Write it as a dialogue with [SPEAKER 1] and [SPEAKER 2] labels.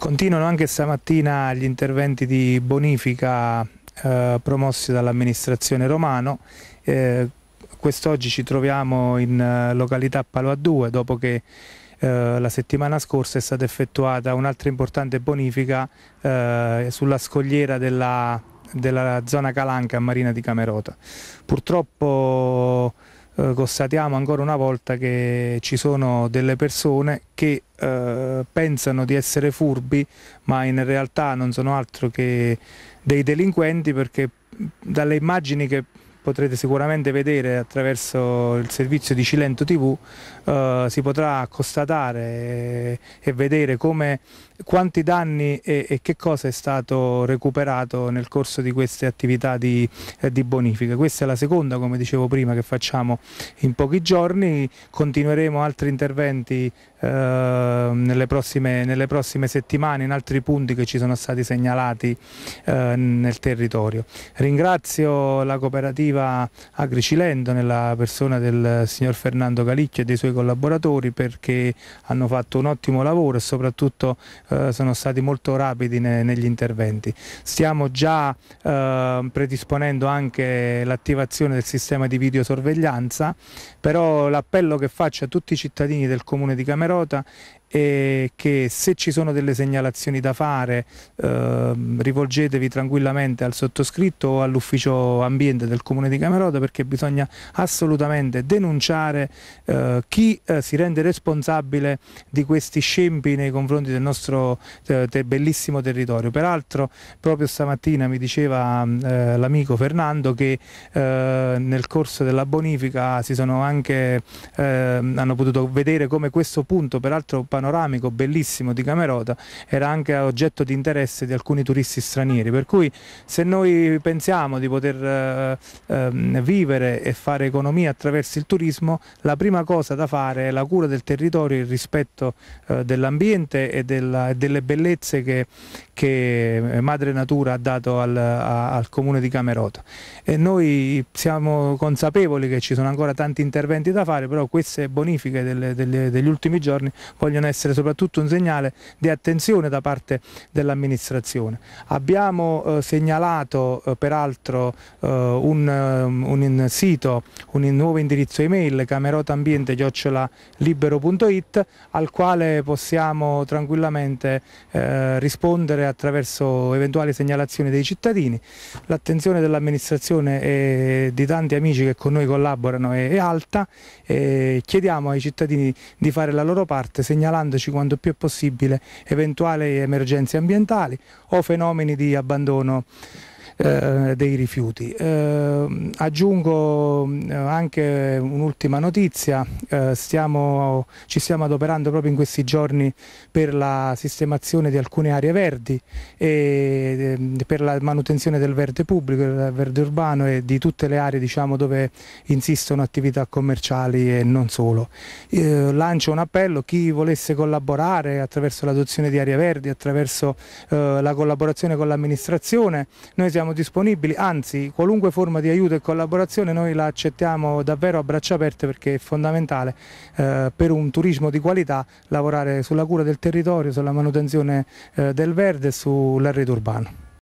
[SPEAKER 1] Continuano anche stamattina gli interventi di bonifica promossi dall'amministrazione Romano. Quest'oggi ci troviamo in località Palo a Due dopo che la settimana scorsa è stata effettuata un'altra importante bonifica sulla scogliera della zona Calanca a Marina di Camerota. Purtroppo constatiamo ancora una volta che ci sono delle persone che pensano di essere furbi, ma in realtà non sono altro che dei delinquenti, perché dalle immagini che potrete sicuramente vedere attraverso il servizio di Cilento TV si potrà constatare e vedere quanti danni e che cosa è stato recuperato nel corso di queste attività di bonifica. Questa è la seconda, come dicevo prima, che facciamo in pochi giorni. Continueremo altri interventi nelle prossime settimane in altri punti che ci sono stati segnalati nel territorio. Ringrazio la cooperativa Agri Cilento nella persona del signor Fernando Calicchio e dei suoi collaboratori, perché hanno fatto un ottimo lavoro e soprattutto sono stati molto rapidi negli interventi. Stiamo già predisponendo anche l'attivazione del sistema di videosorveglianza, però l'appello che faccio a tutti i cittadini del comune di Camerota è che se ci sono delle segnalazioni da fare rivolgetevi tranquillamente al sottoscritto o all'ufficio ambiente del comune di Camerota, perché bisogna assolutamente denunciare chi si rende responsabile di questi scempi nei confronti del nostro bellissimo territorio. Peraltro proprio stamattina mi diceva l'amico Fernando che nel corso della bonifica hanno potuto vedere come questo punto, peraltro panoramico bellissimo di Camerota, era anche oggetto di interesse di alcuni turisti stranieri, per cui se noi pensiamo di poter vivere e fare economia attraverso il turismo, la prima cosa da fare è la cura del territorio, il rispetto dell'ambiente e delle bellezze che Madre Natura ha dato al comune di Camerota. E noi siamo consapevoli che ci sono ancora tanti interventi da fare, però queste bonifiche degli ultimi giorni vogliono essere soprattutto un segnale di attenzione da parte dell'amministrazione. Abbiamo segnalato peraltro un sito, un nuovo indirizzo email, camerotaambiente@libero.it, al quale possiamo tranquillamente rispondere attraverso eventuali segnalazioni dei cittadini. L'attenzione dell'amministrazione e di tanti amici che con noi collaborano è alta, e chiediamo ai cittadini di fare la loro parte segnalandoci quanto più è possibile eventuali emergenze ambientali o fenomeni di abbandono dei rifiuti. Aggiungo anche un'ultima notizia: ci stiamo adoperando proprio in questi giorni per la sistemazione di alcune aree verdi e per la manutenzione del verde pubblico, del verde urbano e di tutte le aree, diciamo, dove insistono attività commerciali e non solo. Lancio un appello: chi volesse collaborare attraverso l'adozione di aree verdi, attraverso la collaborazione con l'amministrazione, noi siamo disponibili, anzi qualunque forma di aiuto e collaborazione noi la accettiamo davvero a braccia aperte, perché è fondamentale per un turismo di qualità lavorare sulla cura del territorio, sulla manutenzione del verde e sull'arredo urbano.